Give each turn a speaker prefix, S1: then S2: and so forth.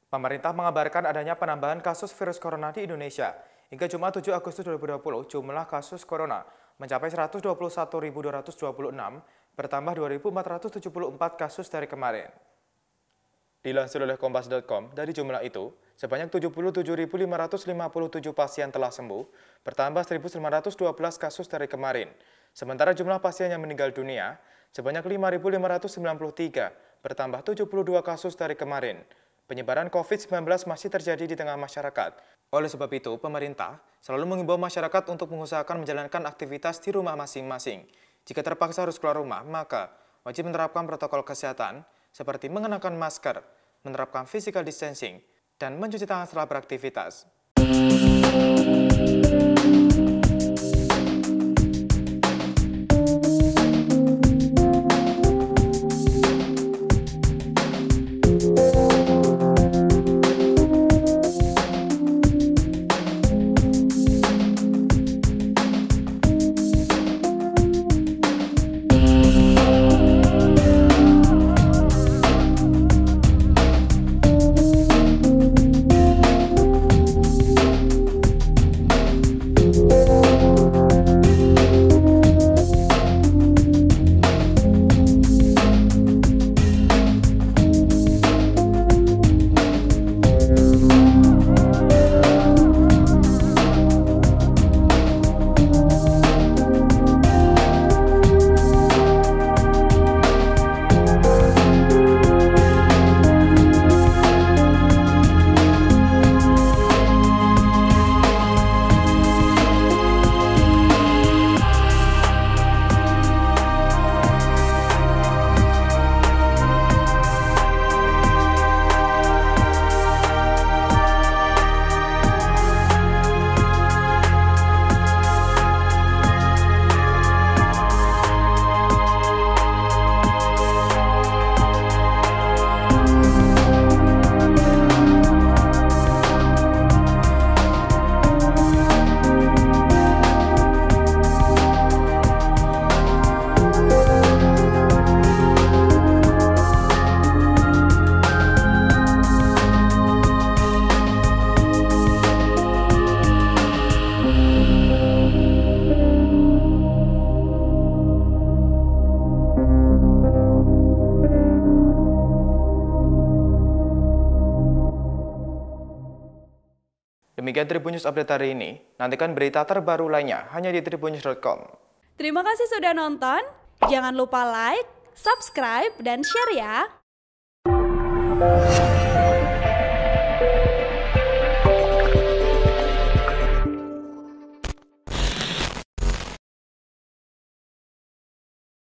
S1: Pemerintah mengabarkan adanya penambahan kasus virus corona di Indonesia. Hingga Jumat 7 Agustus 2020, jumlah kasus corona mencapai 121.226, bertambah 2.474 kasus dari kemarin. Dilansir oleh Kompas.com, dari jumlah itu, sebanyak 77.557 pasien telah sembuh, bertambah 1.912 kasus dari kemarin. Sementara jumlah pasien yang meninggal dunia, sebanyak 5.593, bertambah 72 kasus dari kemarin. Penyebaran COVID-19 masih terjadi di tengah masyarakat. Oleh sebab itu, pemerintah selalu mengimbau masyarakat untuk mengusahakan menjalankan aktivitas di rumah masing-masing. Jika terpaksa harus keluar rumah, maka wajib menerapkan protokol kesehatan seperti mengenakan masker, menerapkan physical distancing, dan mencuci tangan setelah beraktivitas. Demikian Tribun News Update hari ini. Nantikan berita terbaru lainnya hanya di tribunnews.com.
S2: Terima kasih sudah nonton. Jangan lupa like, subscribe, dan share ya.